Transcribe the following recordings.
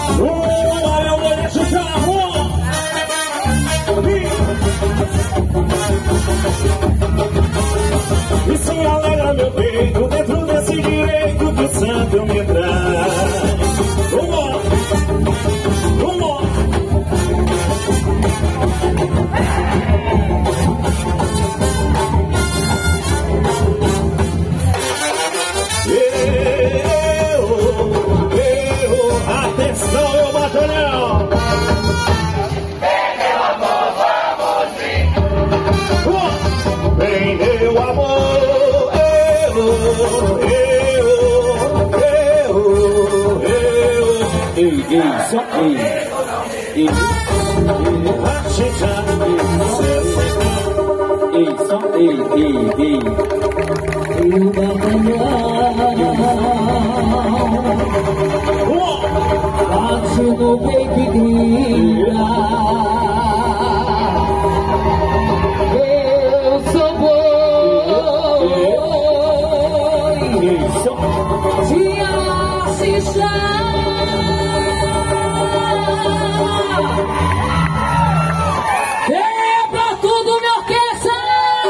Olha o olho de carro. E se alegra meu peito dentro desse direito que o santo me traz. Vamos, vamos. Atenção, meu batalhão. Vem meu amor, só bate no peito e grita: eu sou boi de assistir. Quebra tudo, minha orquestra!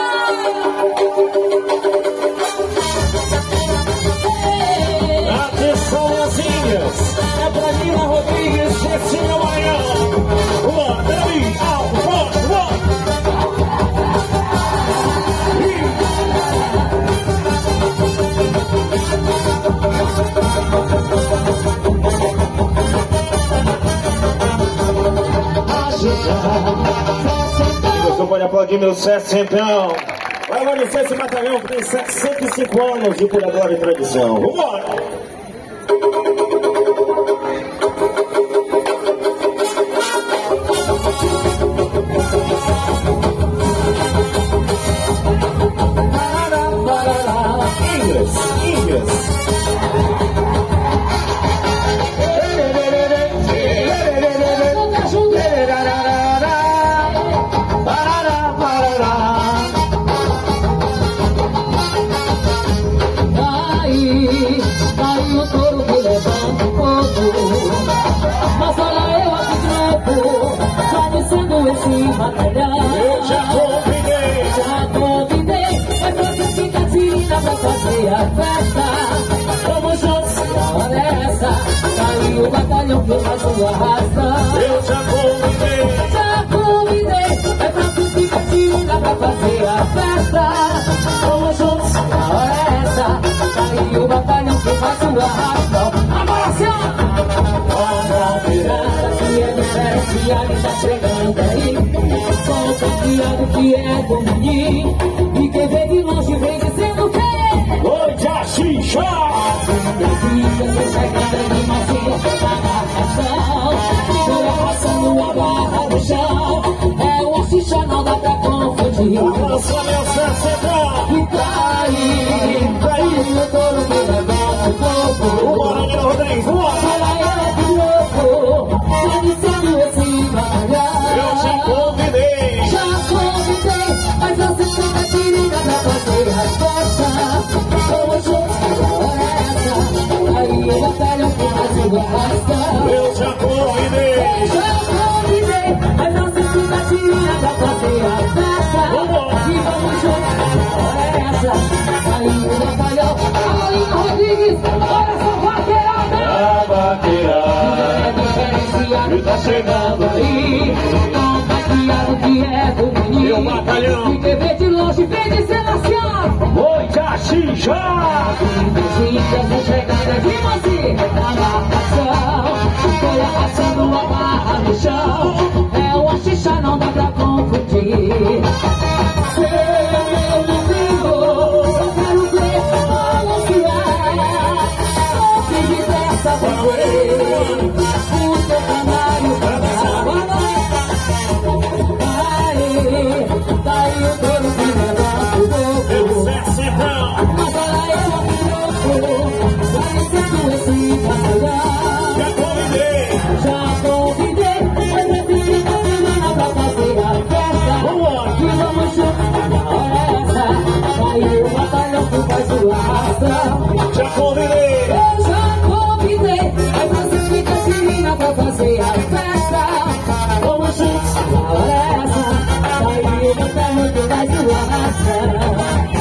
Atenção, Lazinhas. É pra Nina Rodrigues, Gessinha Maranhão. Uma, peraí, alto, forte, vamos. Você pode aplaudir meu sucesso, então. Vai agradecer esse batalhão que tem 105 anos de pura glória e tradição. Vambora! Inglês. Daí o touro que levanta o fogo, mas olha eu aqui de novo, só descendo esse batalhão. Eu já convidei, mas você fica tirando pra fazer a festa. Vamos juntos, na hora essa, daí o batalhão que faz sua raça. eu já convidei, mas você fica tirando pra fazer a festa. Vamos juntos, na hora essa, daí o batalhão que faz sua raça. Agora sim! Olha a virada que é diferente, a gente tá chegando aí. Só o campeão que é comunim, e quem vem de longe vem dizendo o quê? oi, Jaxixá! Você chegando de mansinho na marcação, foi passando a barra no chão. É o Jaxixá, não dá pra confundir. Nossa, meu sucesso, E tá aí o touro que levanta o fogo. vambora, Nina Rodrigues, vambora! Olha eu de novo, tá dizendo esse batalhão. Eu já convidei, Mas você fica tirando pra fazer a festa. Vamos juntos, agora essa, aí o batalhão que faz sua raça. eu já convidei. Mas você fica tirando pra fazer a festa. E vamos juntos, agora essa, aí o batalhão. Alô, Rodrigues, olha essa vaqueirada. A vaqueirada, É diferenciado, e tá chegando aí. Não tá criado que é do menino. meu batalhão. E quem vê de longe vem dizendo assim, ó. Oi, Jaxixá! Essa chegada de você na marcação, foi passando a barra no chão. É o Jaxixá, não dá pra confundir. Seu amigo, eu quero ver anunciar. Se diversa você, o seu canário pra aí, daí o touro que levanta o Meu fogo. sucesso, então. Mas olha eu aqui de novo, vai dizendo esse batalhão. Já convidei, Mas esse fica termina pra fazer a festa. vambora! E vamos juntos, na hora essa, daí o batalhão que faz sua raça. Já convidei, Eu já convidei, mas você fica termina pra faz o arrastão.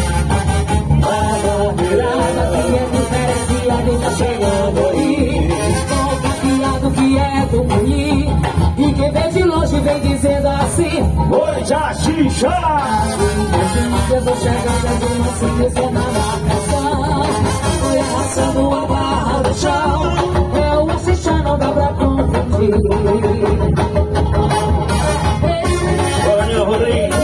A virada que é diferenciado tá chegando aí. Com capeado que é do ruim. E quem vem de longe vem dizendo assim: oi, Jaxixa! Eu vou chegando de uma simples na marcação. Foi arrastando a barra do chão. Eu assisti, não dá pra confundir. Olha, Rodrigo,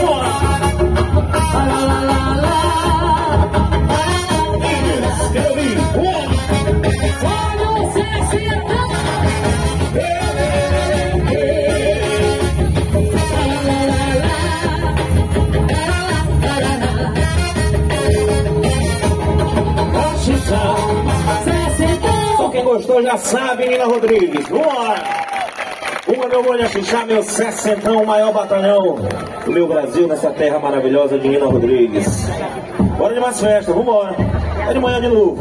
só quem gostou já sabe, Nina Rodrigues. Vambora! Uma, meu olho a xixá, meu 60ão, o maior batalhão do meu Brasil, nessa terra maravilhosa de Nina Rodrigues. Bora de mais festa, vambora! É de manhã de novo.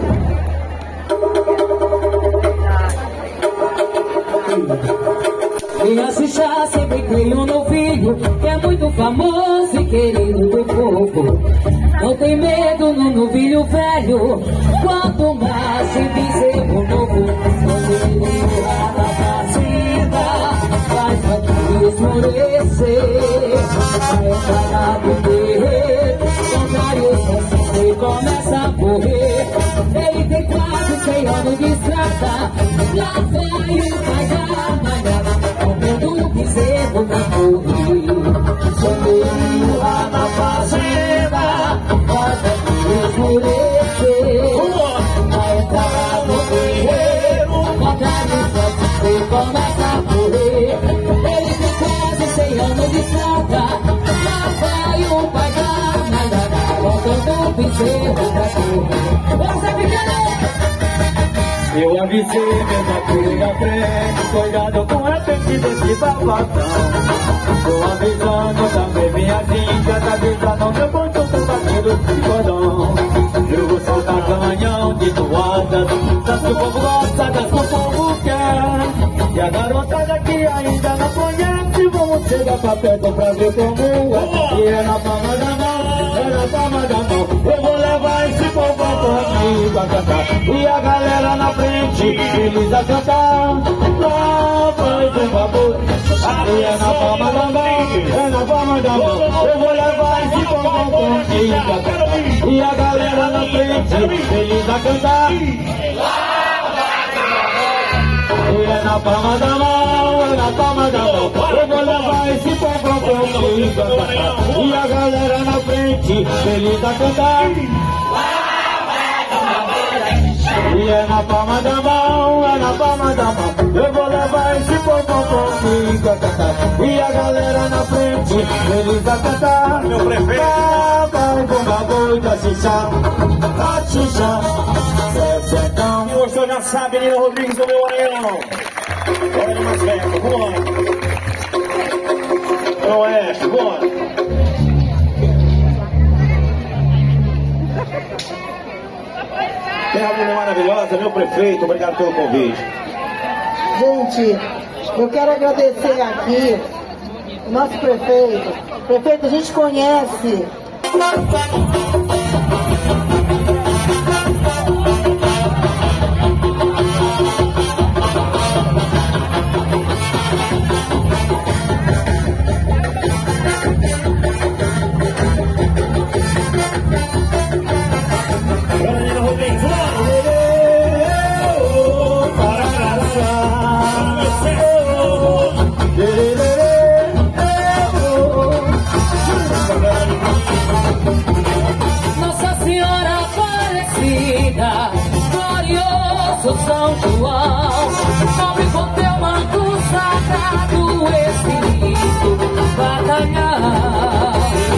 Minha xixá sempre tem um novinho que é muito famoso e querido do povo. Não tem medo no novilho velho. Quanto mais se bezerro novo, novilho lá da fazenda faz pra esmorecer. Vai entrar no terreiro, contrário sempre começa a correr. Ele tem quase 100 anos de estrada. Lá vai o pai da malhada, comendo um bezerro pra correr. Sombrio lá na fazenda faz pra esmorecer. Vai entrar no terreiro, contrário sempre começa a correr. Ele tem quase 100 anos de estrada. Lá vai o pai da malhada, comendo um bezerro pra correr. Vamos ser pequeno! Eu avisei mesmo aqui na frente, cuidado com a frente desse babatão. Tô avisando também minha filha, tá avisando meu ponto, tô batendo de cordão. Eu vou soltar canhão de toadas, das que o povo gosta, das que o povo quer. E a garotada que ainda não conhece, vamos chegar pra perto pra ver como é. E é na palma da mão, é na palma da mão. Eu vou levar esse povo comigo a cantar. E a galera na frente, eles a cantar. Lá vai por favor. E é na palma da mão, é na palma da mão. Eu vou levar esse povo comigo a cantar. E a galera na frente, eles a cantar. E é na palma da mão, é na palma da mão. Eu vou levar esse povo comigo a cantar. E a galera na frente, feliz a cantar. E é na palma da mão, é na palma da mão. Eu vou levar esse povo comigo a cantar. E a galera na frente, feliz a cantar. Meu prefeito. Vai com bagulho da xixá, a xixá, setão. Quem gostou já sabe, Nina Rodrigues do meu orelhão. Bora de mais festa, vambora! É o Oeste, bora! Terra Mulher maravilhosa, meu prefeito, obrigado pelo convite. Gente, eu quero agradecer aqui o nosso prefeito. Prefeito, a gente conhece. Nina Rodrigues, Nossa Senhora Aparecida, glorioso São João, cobre com teu manto sagrado Espírito batalhar.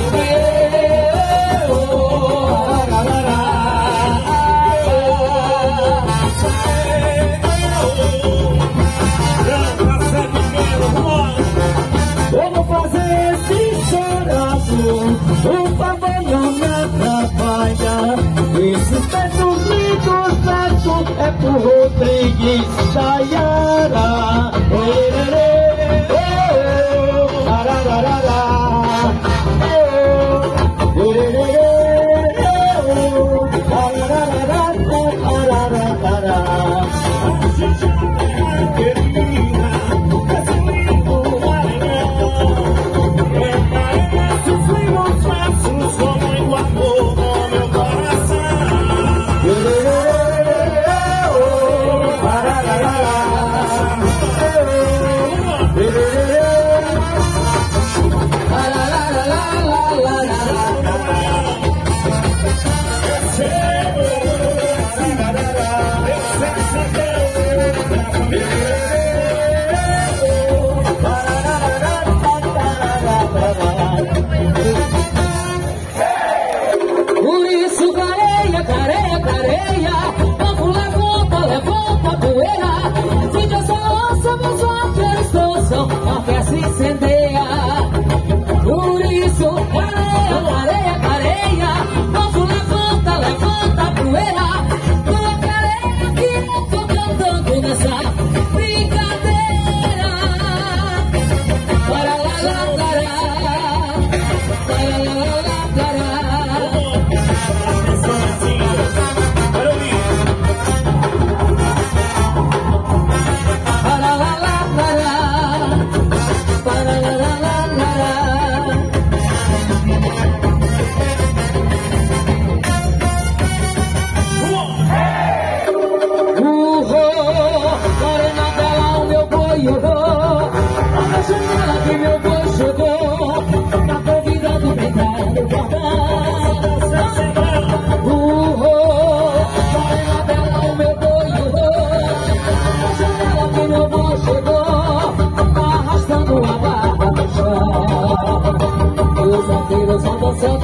eu vou fazer esse chorado, por favor não me atrapalha. Esses versos lindos, versos é pro Rodrigues da Yara. Arararara.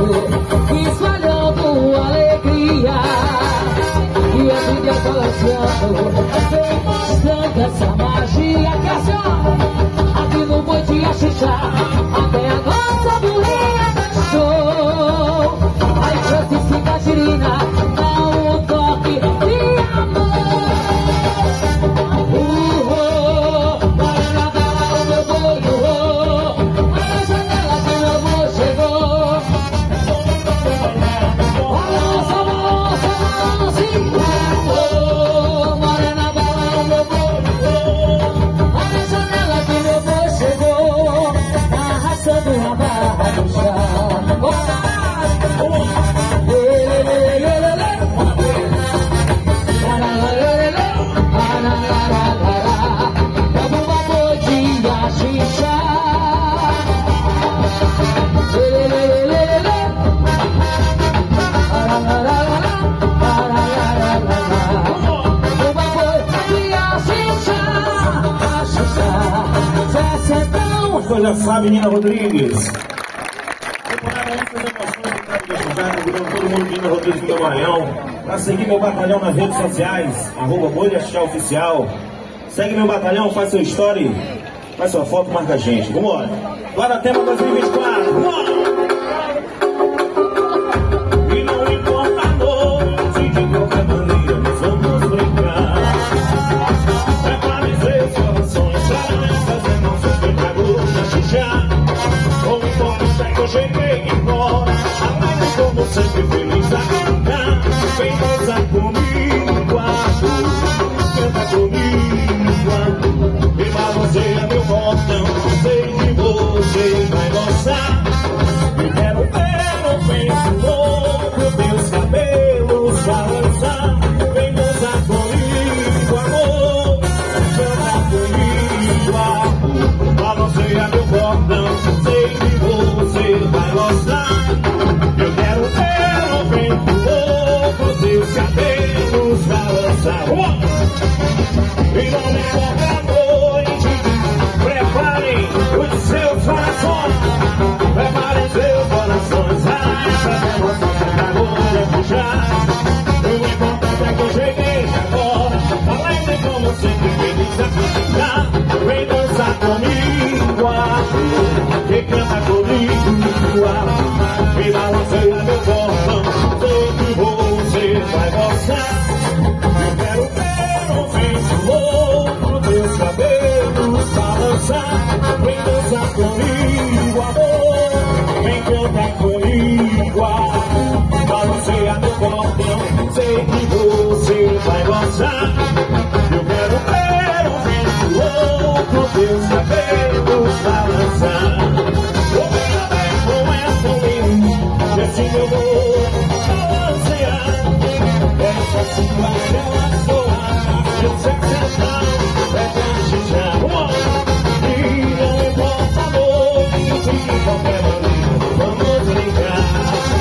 espalhando alegria. E a vida balançando, vem mostrando essa magia que é só aqui no Boi de Axixá. Até a nossa bulinha dançou. Aí Francisco e Catirina dá um toque de amor. Para na o meu boi, a na janela que meu boi chegou. Balança, balança, balança e voou. Morena, bala o meu boi, a na janela que meu boi chegou. Arrastando a barra do chão. Você já sabe, Nina Rodrigues. Temporada antes das emoções do Estado de Estado, todo mundo de Nina Rodrigues do meu Maranhão. Para seguir meu batalhão nas redes sociais, @BoiAxixáOficial. Segue meu batalhão, faz seu story, faz sua foto, marca a gente. Vambora. Guarda Tema 2024. Vambora. E não importa a noite, de qualquer maneira nós vamos brincar. Prepare seus corações para nessas emoções que tragou na Xixá. Como importa que eu cheguei embora, alegre como sempre, feliz a cantar. Vem dançar comigo, canta comigo, e balanceia meu botão. Sei que você vai gostar. Eu quero ver o vento louco, teus cabelos balançar. Vem dançar comigo, amor, canta comigo, amor. Balanceia meu botão, sei que você vai gostar. Eu quero ver o vento louco, teus cabelos balançar. E não me importa a noite, preparem os seus corações. Preparem seus corações, essa emoção que acabou de puxar. O importante é que eu cheguei agora, alegre como sempre, feliz a cantar. Vem dançar comigo, e canta comigo, e balanceia meu corpão. Sei que você vai gostar. Eu quero ver o vento louco, teus cabelos balançar. Vem dançar comigo, amor, vem cantar comigo, balanceia meu cordão. Sei que você vai gostar. Eu quero ver o vento louco, teus cabelos balançar. Vou bem com essa linda, assim eu vou balancear. Essa sua relação, eu sei que você tá, é pra Xixá. E não importa a noite, de qualquer maneira vamos brincar.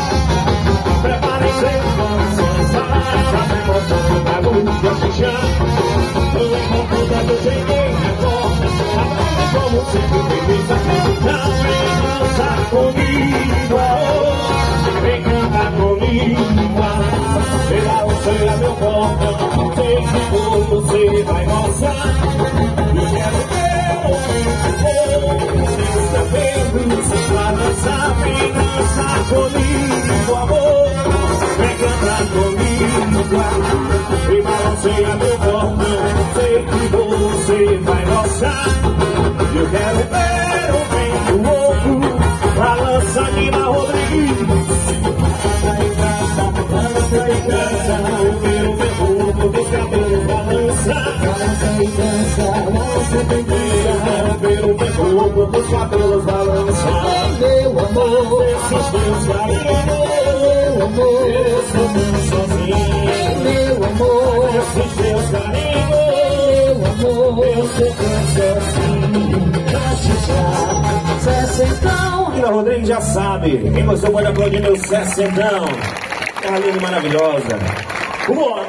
Preparem seus corações, essa emoção que trago pra Xixá. Não importa que eu cheguei agora, alegre como sempre, feliz a cantar. Vem dançar comigo, vem cantar comigo, vem balanceia meu corpo. Sei que você vai gostar. Eu quero ver o vento, seus cabelos balançar. Vem dançar comigo, amor, vem cantar comigo, e balanceia meu corpo. Sei que você vai gostar. Eu quero ver o vento louco, balança Nina Rodrigues. Balança e dança, ouvir o vento louco, teus cabelos balançar. Balança e dança, balança e dança, ouvir o vento louco, teus cabelos balançar. Meu amor, esses teus carinhos, meu amor, eu estou tão sozinho. Meu amor, esses teus carinhos, meu amor, eu estou tão sozinho. Sessentão. Nina Rodrigues já sabe, quem gostou pode aplaudir meu Sessentão. É uma linda maravilhosa. Vambora!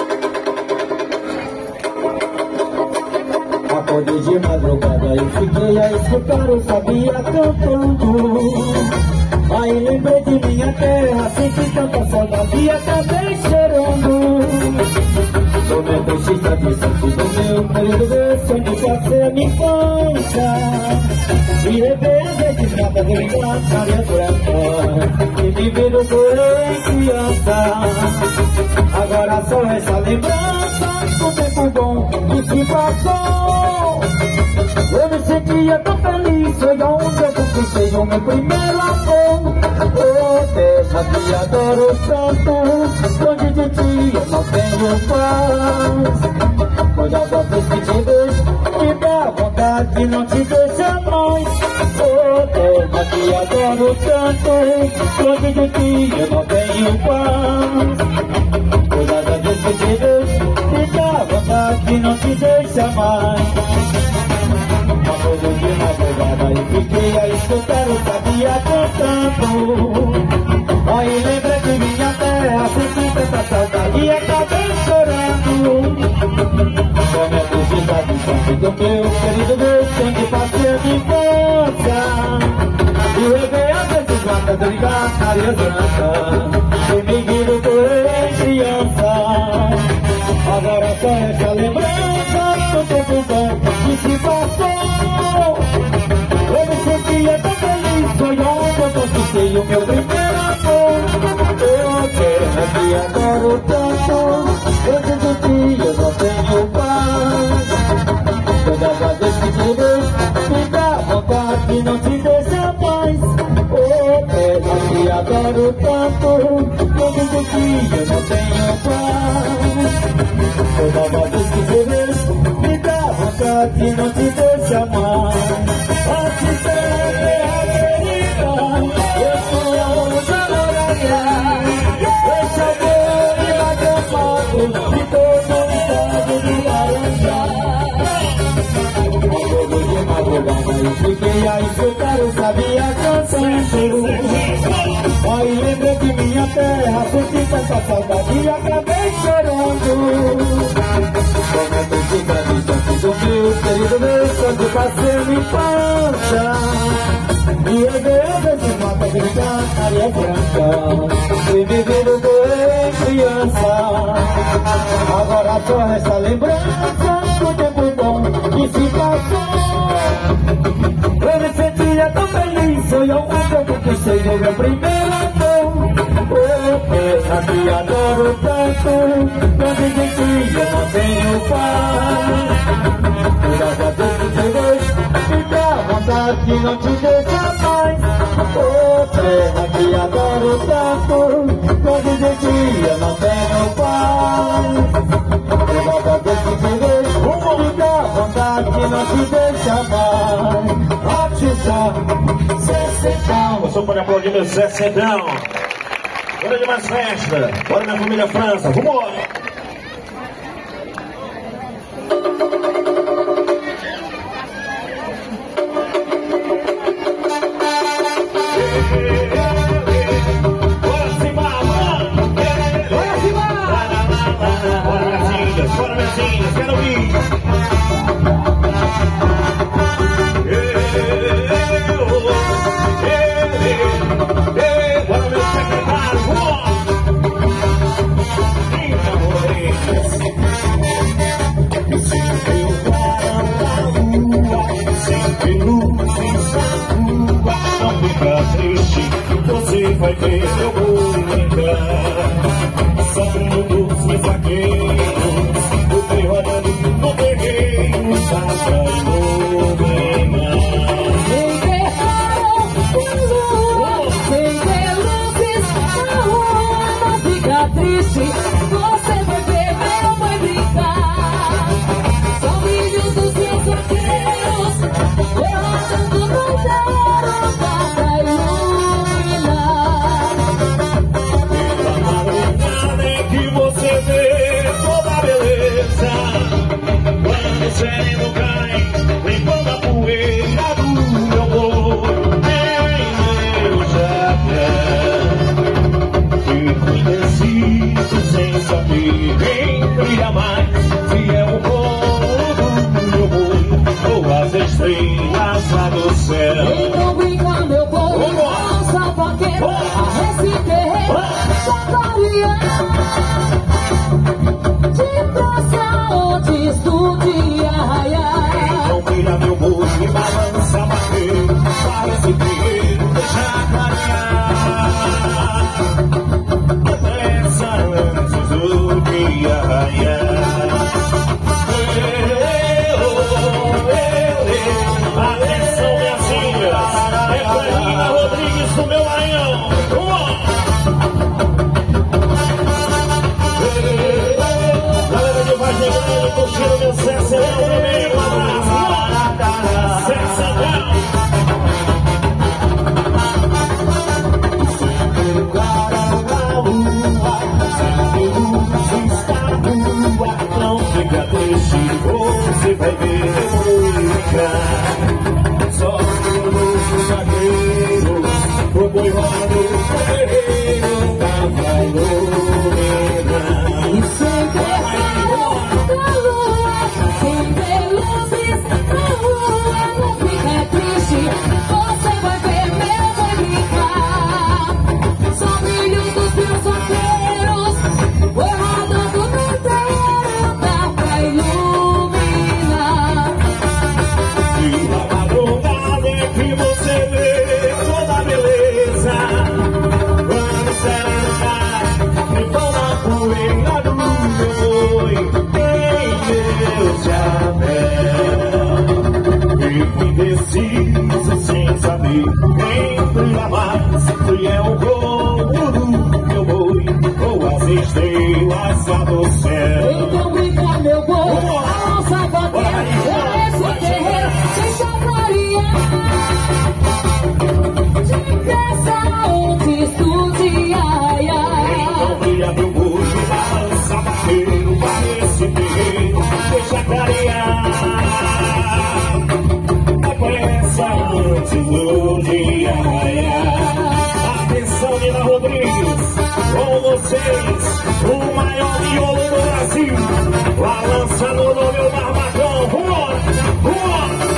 Acordei de madrugada e fiquei a escutar o Sabia cantando. Aí lembrei de minha terra, senti tanta saudade e acabei chorando. Sou metodista de santo do meu querido Deus, sonho de fazer minha infância e rever as vezes nada de lembrar na minha branca e viver o em criança. Agora só essa lembrança do tempo bom que se passou. Eu me sentia tão feliz, foi onde eu conquistei o meu primeiro amor. Oh, terra que adoro tanto, longe de ti eu não tenho paz. Pois as outras que te vejo, me dá vontade de não te deixar mais. Oh, terra que adoro tanto, longe de ti eu não tenho paz. Pois as outras que te vejo, me dá vontade de não te deixar mais. Uma coisa de madrugada eu fiquei a escutar o sabia cantando. Aí lembrei de minha terra, senti tanta saudade e acabei chorando. Com minha dúvida de sangue do meu querido Deus, tem que fazer de infância e rever as vezes matas de ligar na areia branca e me viro por criança. Agora só essa lembrança do tempo bom que se passou. Eu me sentia tão feliz, foi onde eu conquistei o meu primeiro amor. Eu terra que adoro tanto, hoje de ti eu não tenho paz. Todas as vezes que te vejo, me dá vontade de não te deixar mais. Oh, terra que adoro tanto, hoje de ti eu não tenho paz. Toda vez que te vejo, me dá vontade de não te deixar mais. Antes da terra querida, eu sou a Lorena. Esse amor inacabado, de todo o estado de Laranja. Todo de madrugada eu fiquei a escutar o sabia cantando. Aí lembrei de minha terra, senti tanta saudade e acabei chorando. Como é que fica distante do meu querido Deus, onde passei minha infância e rever as vezes mata gritar na areia branca e viver o em criança. Agora só resta lembrança do tempo bom que se passou. Eu me sentia tão feliz, foi onde eu conquistei o meu primeiro amor. Oh, terra que adoro tanto, longe de ti eu não tenho paz. Todas as vezes que te vejo, me dá vontade de não te deixar mais. Oh, terra que adoro tanto, longe de ti eu não tenho paz. Todas as vezes que te vejo, me dá vontade de não te deixar mais. Zé Centrão. Você pode aplaudir meu Zé Centrão. Bora de mais festa. Bora na família França. Vambora. Bora, Messinhas, quero ouvir. Bora, meu secretário, vamos! Sempre eu para a rua, sempre luz em sua rua. Não fica triste, você vai ver, eu vou entrar. Sobrando dos meus vaqueiros, o teu olhando no terreiro, saca e iluminar. Sem ter luzes na rua, não fica triste, você vai ver, não vai brincar. São brilhos dos meus vaqueiros, derrotando no zero, pra iluminar. Pela madrugada é que você vê toda a beleza. Quando o sereno cai, limpando a poeira do meu amor. Em meu chapéu, fico indeciso sem Antes do dia raiar. Então vira meu bucho e balança vaqueiro, parece guerreiro, deixa clarear. Depressa antes do dia raiar. Atenção, minhas filhas, é Carolina Rodrigues do meu Maranhão. Galera de Vargem Grande, curtindo meu Sessentão também, um abraço. Sessentão. Sem lugar na lua, sem luz está rua, não fica triste, você vai ver música. Só os zagueiros, o boi rodo, o guerreiro da Vailorena. E sempre da lua, sem ver luzes na rua, não fica triste, você vai ver meu boi brincar. Só brilho dos meus solteiros, foi rodando no terreiro, dá pra iluminar. E na madrugada é que você vê toda a beleza. Quando será me pão na poeira do meu boi em meu chapéu. E fui indeciso sem saber entre amar se é o corpo do meu boi ou as estrelas lá do céu. Então brinca meu boi, a nossa vaqueira, esse terreiro sem chacoalhar. Depressa antes do dia raiar. Então brilha meu bucho, balança vaqueiro, parece terreiro, deixa clarear. Depressa antes do dia raiar. Atenção, Nina Rodrigues, com vocês, o maior miolo do Brasil. Balança no meu barbacão, rua, rua.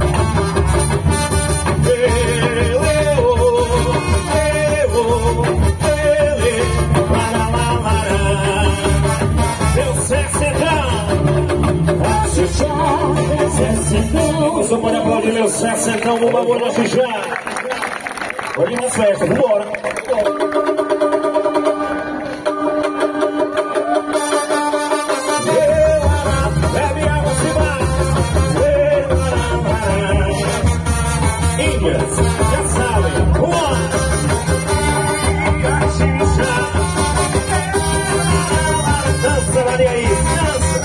Você pode aplaudir meu Sessentão, uma bolha já. Pode ir nas festas, vambora. Bebe água, se vai. Índias, já sabem, vambora. Dança, Maria aí, dança.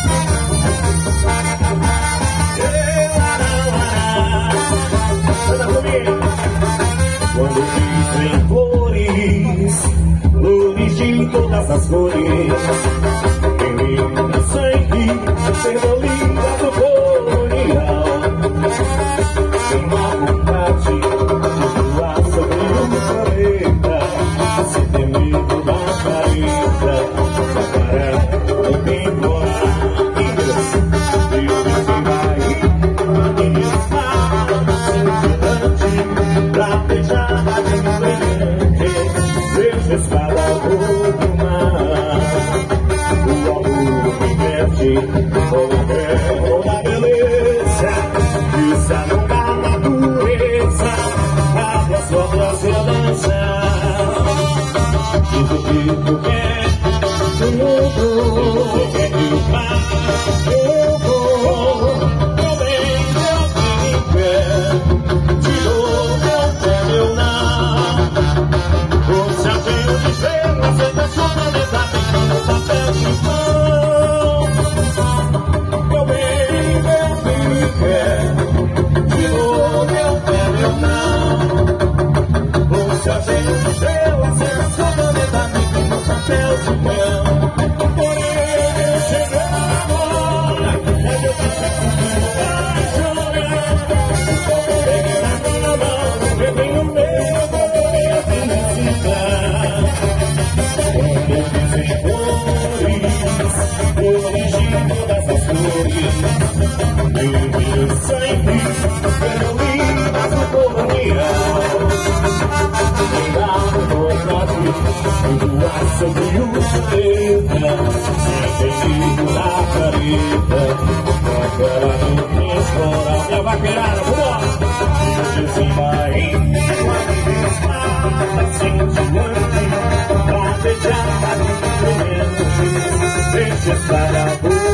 Quando dizem flores, flores de todas as cores, em meu sangue, perdolida do colonial. Tem uma vontade de voar sobre o planeta, sem ter medo da careta, jacaré, o temporal. E hoje se vai, e está pra beijar a diferente, vejo escada do mar. O amor me mete, toda a beleza, está numa natureza, abre as portas e dançar. Diz o que tu quer, você quer que eu vá, eu vou, também eu me quero. Você tá só na metade do papel de pão. Meu bem, meu quer. De novo eu quero, eu não. Você acende estrela, você tá só na metade do papel de pão. Porém, eu cheguei agora. É meu cachorro que vai chorar. Peguei na minha mão, peguei no meu, peguei a felicidade. sobre o planeta, sem na careta, agora não tem explorar. Minha vaqueirada, vambora! De cima em pra beijar deixa estar a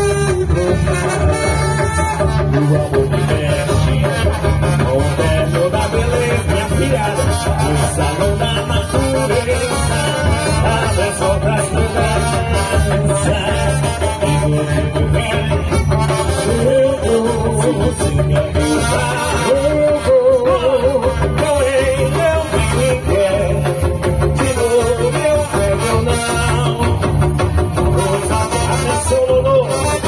o amor me mexe, o terno da beleza, minha filhada, o salão da natureza, abre só pra estudar, e você vem, eu vou, você quer usar, eu vou, eu me quer, de novo eu pego não, coisa abençoou,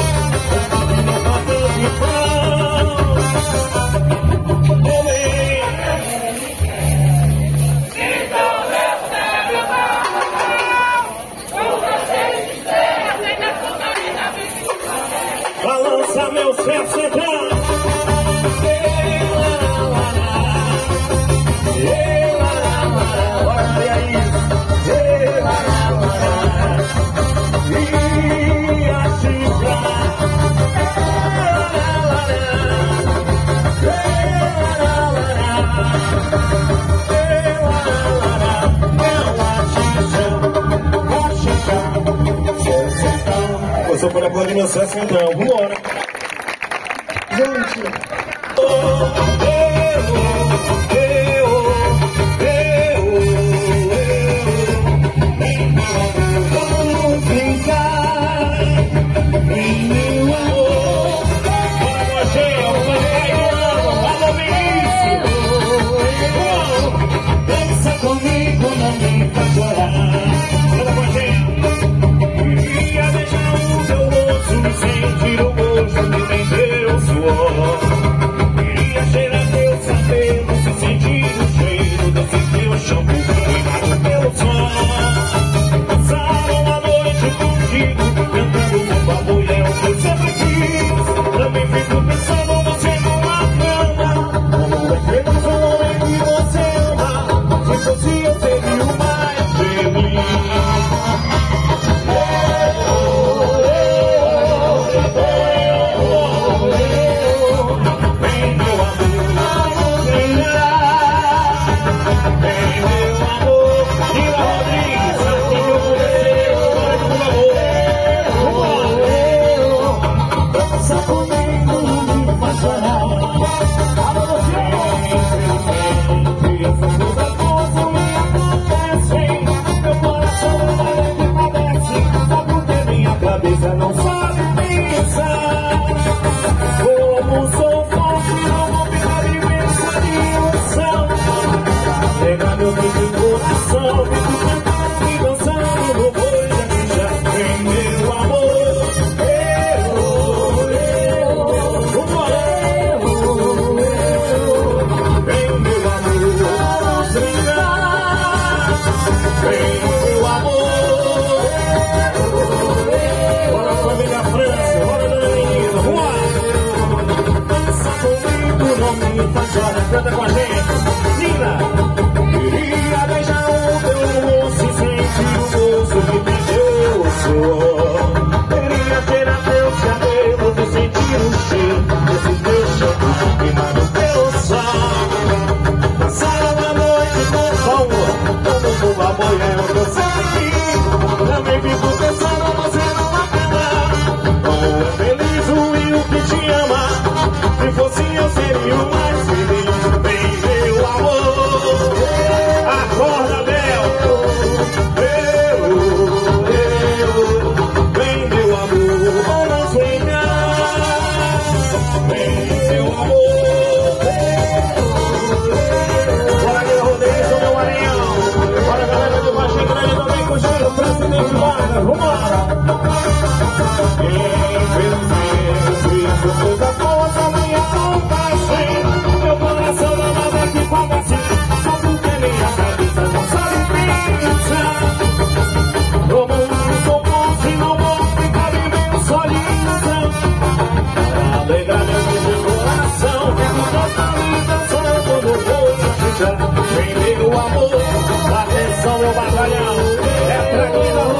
balança meu sexo então. Olha isso. E a chica. Eu sou para aplaudir meu sucesso então, vambora! Gente! Vamos brincar em meu amor. Bora, Rogério, alô, Vinícius! Dança comigo, não me faz chorar. Bora, Rogério! Queria deixar o teu rosto, sentir o gosto de teu suor. Queria cheirar teu cabelo, se sentir o cheiro desse teu shampoo queimado pelo sol. Passar uma noite contigo, cantando com a mulher que eu sempre quis. Também fico pensando você numa cama, como é feliz o homem que você ama. Se fosse eu seria o mais feliz. Não sabe pensar como sou forte, não vou ficar imensa de emoção. Pega meu bem de coração, fico cantando e dançando no boi da quinta. Vem meu amor, vem meu amor, vamos brincar. Vem meu amor. Bora família França, bora dona menina, vamos! Dança comigo, não me faz chorar, canta com a gente, Nina! Queria beijar o teu rosto e sentir o gosto de teu suor. Queria cheirar teu cabelo e sentir o cheiro desse teu shampoo queimado pelo sol. Passar uma noite com sol, dando uma mulher que eu sempre quis. Também fico pensando você numa como é feliz o Will que te ama. Se fosse eu seria o mais feliz. Vem meu amor, acorda Bel. Vem meu amor, vamos sonhar. Vem meu amor. Bora aqui Rodrigo, meu Maranhão. Bora galera de Varginha Grande também com o Giro, presidente Vargas, vambora. Infelizmente, coisa boa só me acontece. Meu coração não nada aqui padece. Só porque minha cabeça não sabe pensar. No mundo sou bom e não vou ficar vivendo sozinho. Para alegrar meu coração, fico cantando e dançando no voo da ficha. Vem meu amor, atenção meu batalhão. É tranquilo.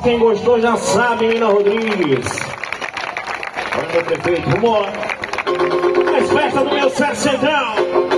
Quem gostou já sabe, Nina Rodrigues. Olha, meu prefeito, vambora. Mais festa do meu Sete Central.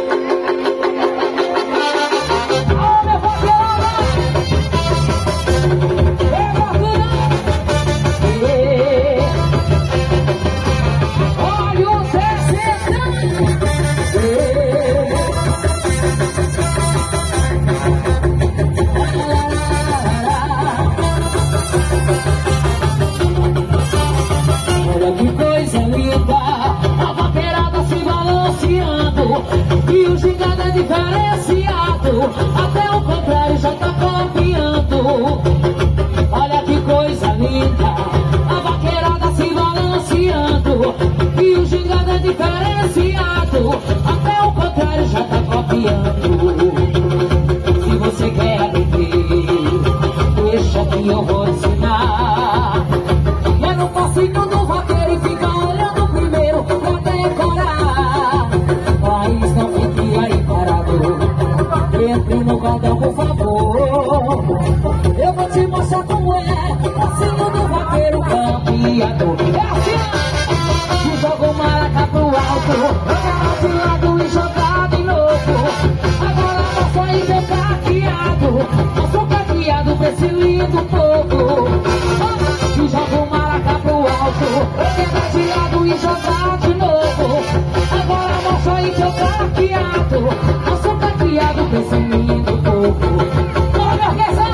E o gigante é diferenciado, até o contrário já tá copiando. Olha que coisa linda, a vaqueirada se balanceando. E o gigante é diferenciado, até o contrário já tá copiando. Se você quer aprender, deixa que eu vou ensinar. É no passinho do vaqueiro e fica olhando primeiro pra decorar. Mas não fique aí parado, entre no cordão por favor. Eu vou te mostrar como é, passinho do vaqueiro campeador. É assim, que joga o maracá pro alto, joga de lado e joga de novo. Agora mostra aí meu caqueado, mostra o caqueado pra esse lindo povo. Que joga o maracá pro alto, joga de lado e joga de novo. Agora mostra aí teu caqueado, mostra o caqueado pra esse lindo povo. Olha a orquestra!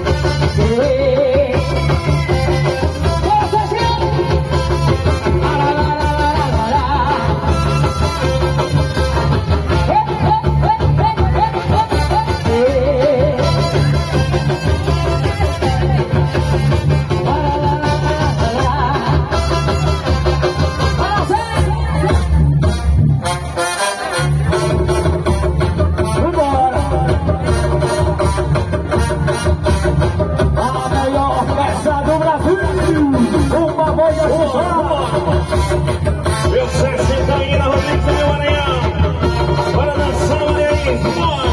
Bora, Serginho! Meu Sete Central, Nina Rodrigues do meu Maranhão. Bora dançar, Maranhense, bora!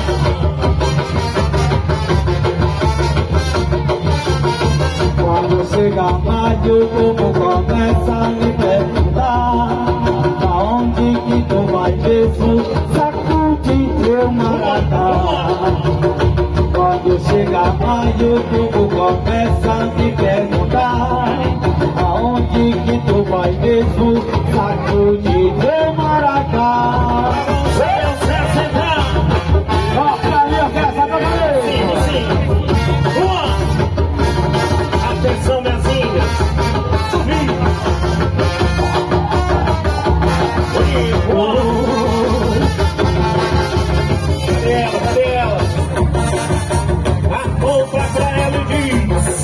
Quando chega maio, o povo começa a me perguntar: pra onde que tu vai mesmo? Sacude teu maratá. Quando chega maio, o povo começa a me perguntar: aonde que tu vai mesmo? Sacude teu maracá. Meu Sete Central. Toca aí, orquestra, toca aí. Sim. Boa! Atenção, minhas índias. Cadê ela? Aponta pra ela e diz: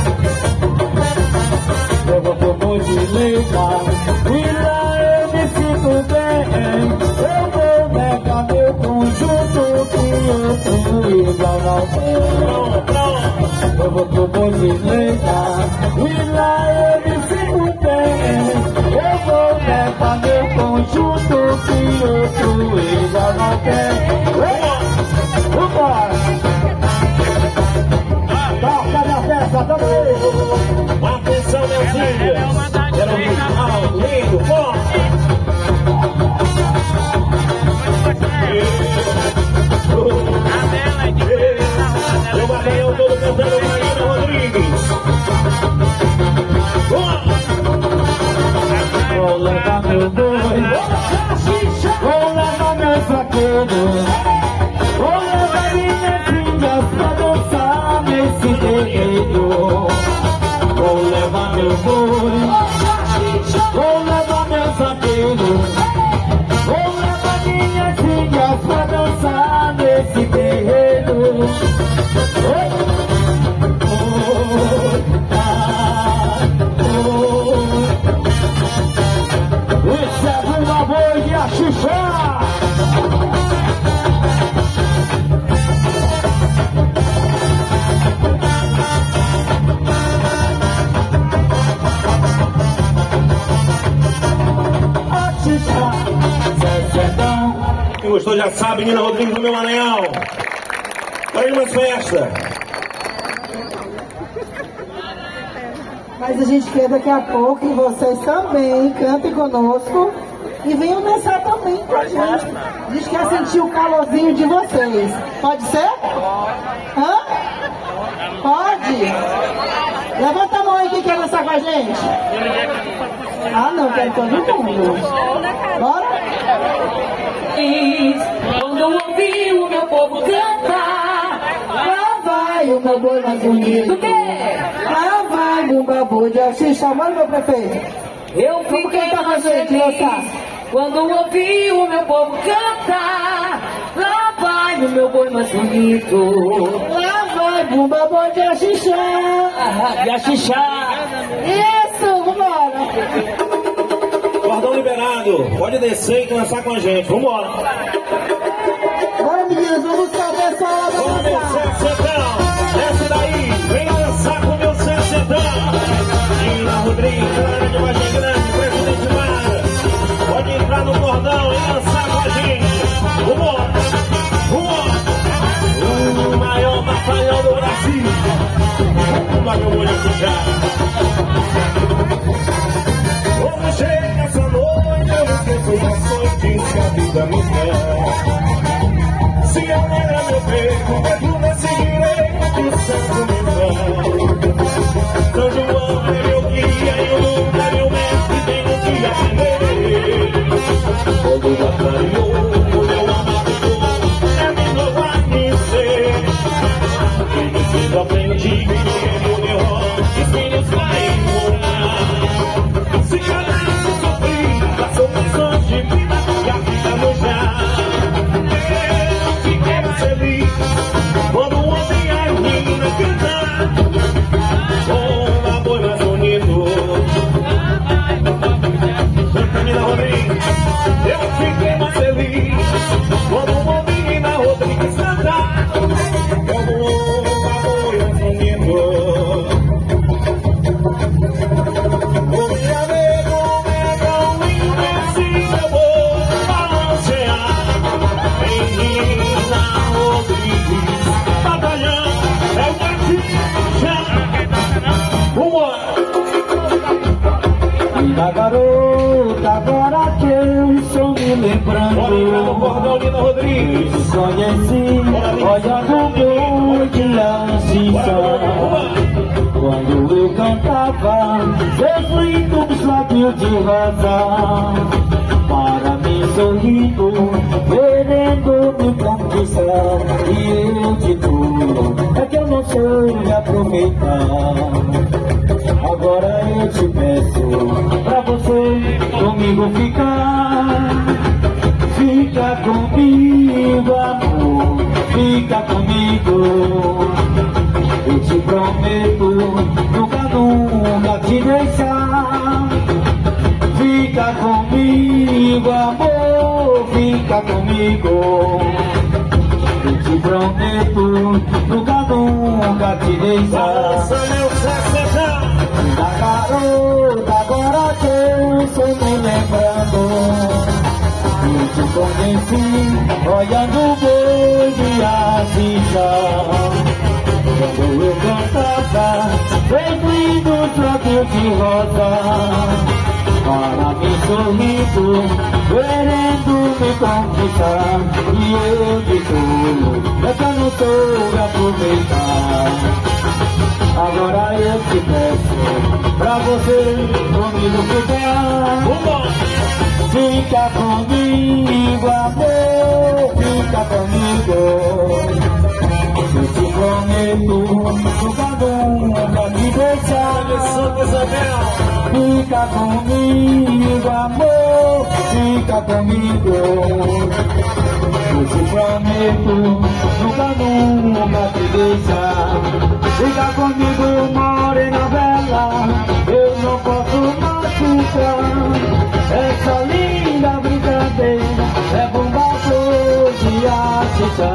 eu vou pro Mojileira e lá eu me sinto bem. Eu vou levar meu conjunto que eu tenho igual ao teu. Eu vou pro Mojileira e lá eu me sinto bem. Eu vou levar meu conjunto que eu tenho igual ao teu. Vambora! Toca na festa também! atenção, meus índios. Era um visual lindo, forte. O Maranhão todo cantando Nina Rodrigues. Vou levar meu boi, vou levar meu vaqueiro, vou levar minhas filhas pra dançar nesse terreiro. Vou levar meu boi, vou levar meu vaqueiro, vou levar minhas filhas pra dançar nesse terreiro. Isso é Bumba Boi e a Xuxa! A Xuxa, Zezedão. Quem gostou já sabe, Nina Rodrigues do meu Maranhão. Para ir mais festa. Mas a gente quer daqui a pouco que vocês também cantem conosco e venham dançar também com a gente. A gente quer sentir o calorzinho de vocês. Pode ser? Hã? Pode? Levanta a mão aí quem quer dançar com a gente. Ah, não, quero todo mundo. Bora? Quando eu ouvi o meu povo cantar, lá vai o meu boi mais bonito. O quê? Lá vai o babu de Axi, chamando meu prefeito. Eu fiquei mais feliz quando ouvi o meu povo cantar. Lá vai o meu boi mais bonito. Lá vai Bumba Boi de Axixá. De Axixá. Isso, vambora. Cordão liberado, pode descer e dançar com a gente, vambora. Bora, meninas, vamos buscar o pessoal. Vamos meu sessentão, desce daí, vem dançar com o meu sessentão. Gina Rodrigues, galera de Vargem Grande, Presidente Mara, pode entrar no cordão e dançar com a gente. Vambora, vambora. O maior batalhão do Brasil. Vamos meu olho puxar. Quando chega essa noite, eu esqueço das noites que a vida me der. Se eu olhar meu peito, vejo nesse direito santo me dá. São João é meu guia e o Lula é meu mestre, tenho que aprender. Quando batalhou, o meu amado é menor a me ser. E me sendo aprendido, o meu os filhos vai morar. Se calasse, sofri, passou missões de vida, e a vida no já. Eu fiquei feliz quando o homem e a menina cantar. Com o amor mais bonito. Camila Rodrigues, eu fiquei mais feliz quando o homem e a Rodrigues cantar. Com o amor mais bonito. Da garota, agora que eu estou me lembrando, Cordão Gina Rodrigues. conheci, olhando boi de Axixá. Quando eu cantava, seus lindos lábios de rosa, para mim sorrindo, querendo me conquistar. E eu de tudo, é que eu não sei aproveitar. Agora eu te peço pra você comigo ficar. Fica comigo, amor, fica comigo. Eu te prometo nunca te deixar. Fica comigo, amor, fica comigo. Eu te prometo nunca te deixar. Da garota, agora que eu estou me lembrando, eu te conheci olhando o boi de Axixá. Quando eu cantava, bem lindos lábios de rosa, para mim sorrindo, querendo me conquistar. E eu de tudo, é que eu não soube aproveitar. Agora eu te peço pra você comigo ficar. Fica comigo, amor, fica comigo. Eu te prometo nunca te deixar. Fica comigo, amor, fica comigo. Eu te prometo nunca te deixar. Fica comigo, morena bela, eu não posso machucar. Essa linda brincadeira é Bumba Boi de Axixá.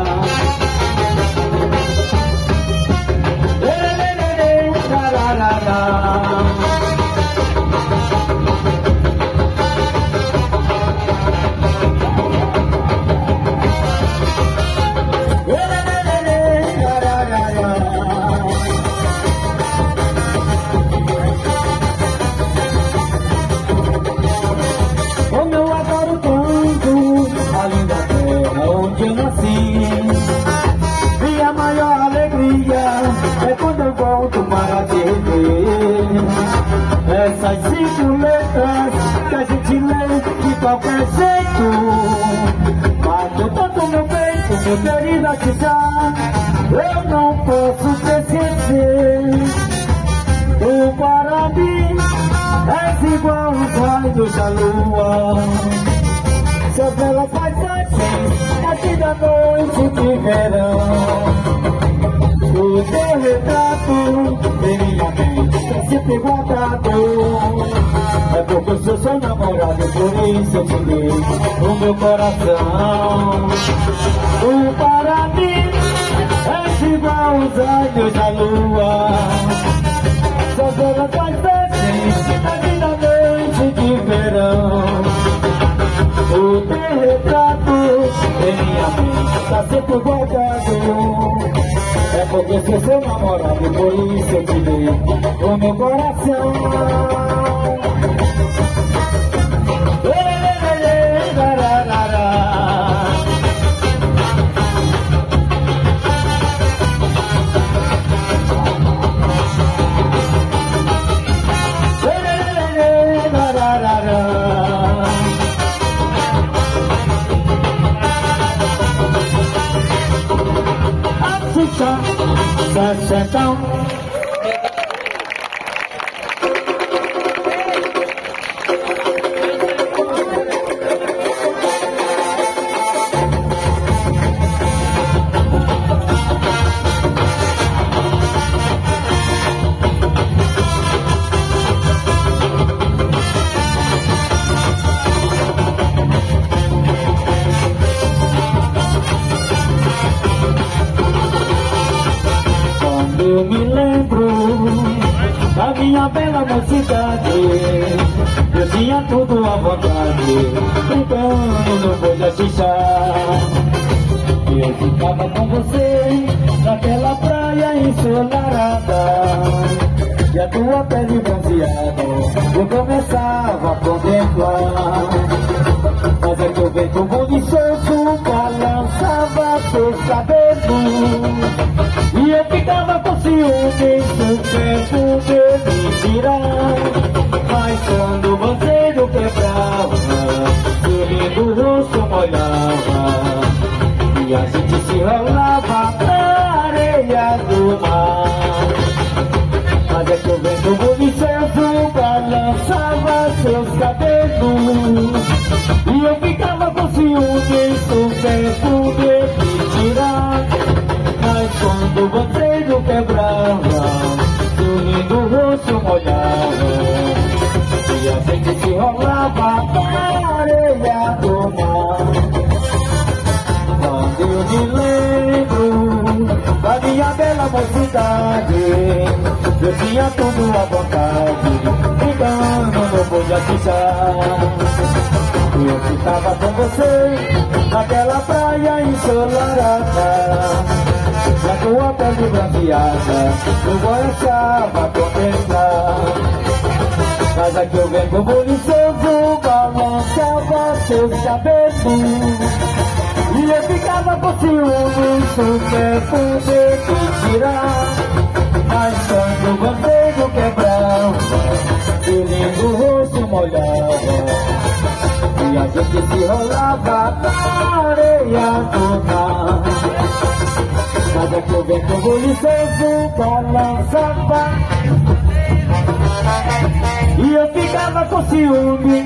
mesmo assim. Minha maior alegria é quando eu volto para te rever. Essas 5 letras que a gente lê de qualquer jeito, bateu tanto meu peito, meu querido Axixá, eu não posso te esquecer. Tu para mim és igual os raios da lua, seus belas paisagens aqui da noite de verão. O teu retrato em minha mente está sempre guardado. É porque eu sou seu namorado, por isso eu te dei o meu coração. Tu para mim és igual os raios da lua, suas belas paisagens aqui da noite de verão. O teu retrato em minha mente está sempre guardado. É porque sou seu namorado, por isso eu te dei o meu coração. Sessão. Eu me lembro da minha bela mocidade, eu tinha tudo à vontade, brincando no boi de Axixá. Eu ficava com você naquela praia ensolarada, e a tua pele bronzeada eu começava a contemplar. Mas é que o vento buliçoso balançava seus cabelos, e eu ficava com ciúmes do tempo de me tirar. Mas quando o bandeiro quebrava, seu lindo rosto molhava, e a gente se rolava na areia do mar. Mas é que o vento buliçoso balançava seus cabelos, e eu ficava com ciúmes do tempo de me tirar. Mas quando o bandeiro quebrava, seu lindo rosto molhava, e a gente se rolava na areia do mar. Quando eu me lembro da minha bela mocidade, eu tinha tudo à vontade, brincando no boi de Axixá. Eu ficava com você naquela praia ensolarada, na tua pele bronzeada eu gostava a contemplar. Mas aqui o vento buliçoso balançava seus cabelos, e eu ficava com ciúmes do tempo de te tirar. Mas quando o bandeiro quebrava, seu lindo rosto molhava, e a gente se rolava na areia do mar. Mas é que o vento buliçoso balançava, e eu ficava com ciúme.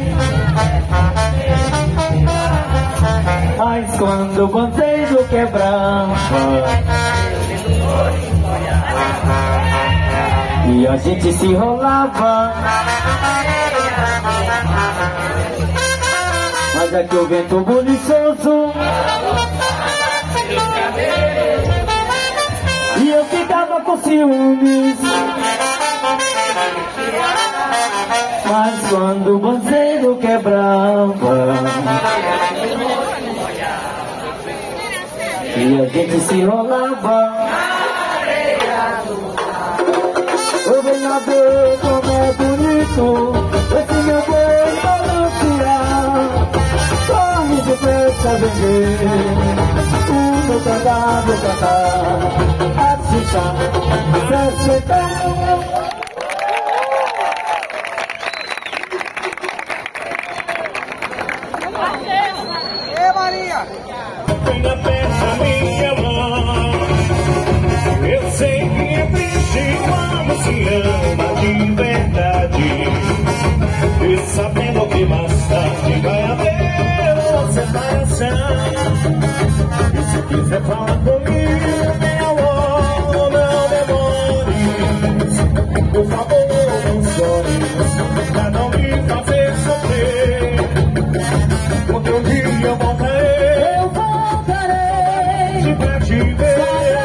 Mas quando o bandeiro quebrava, e a gente se rolava, mas é que o vento buliçoso, e eu ficava com ciúmes. Mas quando o bandeiro quebrava, e a gente se rolava, eu venho a ver como é bonito esse meu boi balancear. Corre depressa, bebê, vou cantar, Assunção, Venha perto minha mão. Eu sei que é triste quando se ama de verdade, e sabendo que mais tarde vai haver uma separação. E se quiser falar comigo, meu amor, não demores. Por favor, não chores, pra não me fazer sofrer. Porque um dia eu voltarei pra te ver,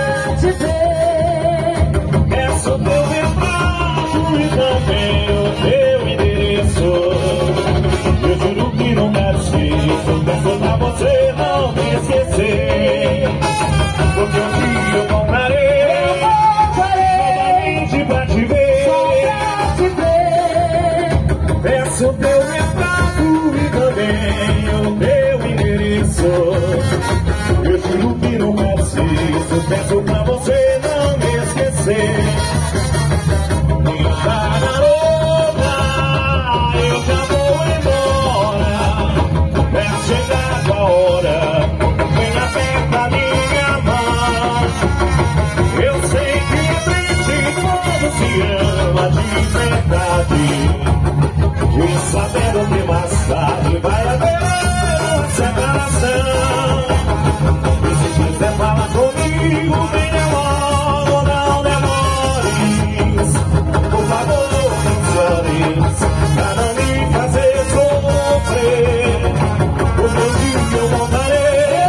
peço teu retrato e também o teu endereço. Eu juro que não quero isso, peço pra você não me esquecer. Porque um dia eu voltarei novamente pra te ver, peço teu retrato e também o teu endereço. Eu juro que não faço isso, peço pra você não me esquecer. Minha garota, eu já vou embora, é chegado a hora, venha perto da minha mão. Eu sei que é triste quando se ama de verdade, e sabendo que mais tarde vai haver uma separação. Fala comigo, venha logo, não demores. Por favor, não chores, pra não me fazer sofrer. Porque um dia eu voltarei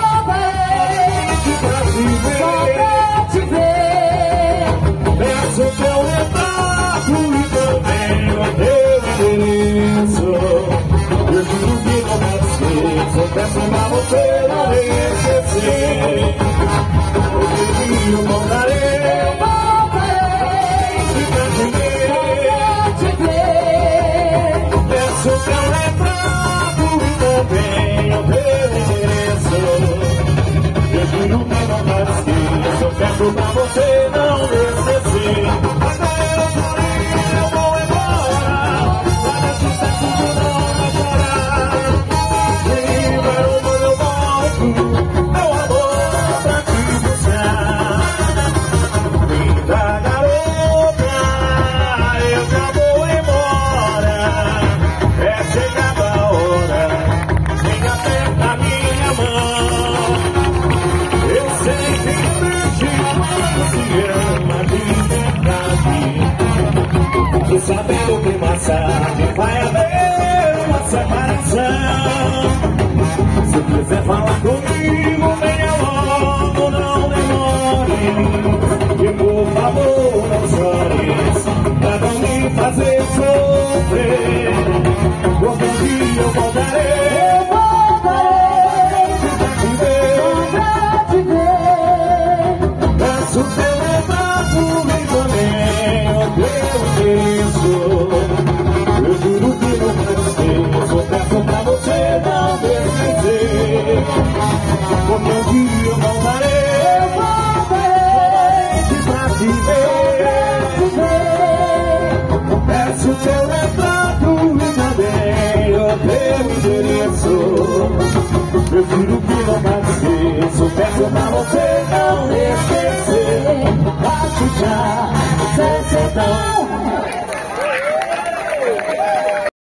pra te ver. Peço teu retrato e também o teu endereço. Eu juro que não faço isso, peço pra você não me esquecer. Hoje eu voltarei pra te ver. Peço teu retrato e também o teu endereço. Eu juro que não faço isso, peço pra você não me esquecer. Até eu chorei, eu vou embora, para te estar tudo não vai chorar. Viva o meu volto, meu amor, pra te buscar. Linda garota, eu já vou embora, é chegada a hora, venha perto da minha mão. Eu sei que existe quando se ama de verdade, e sabendo que mais tarde vai haver uma separação. Se quiser falar comigo, venha logo, não demore. E por favor, não chores, pra não me fazer sofrer. Porque um dia eu voltarei pra te ver. Peço teu retrato e também o teu endereço. Eu juro que não faço isso, peço pra você não me esquecer. Porque um dia eu voltarei pra te ver. Peço teu retrato e também o teu endereço. Eu juro que não faço isso, peço pra você não me esquecer. Bate já, 60.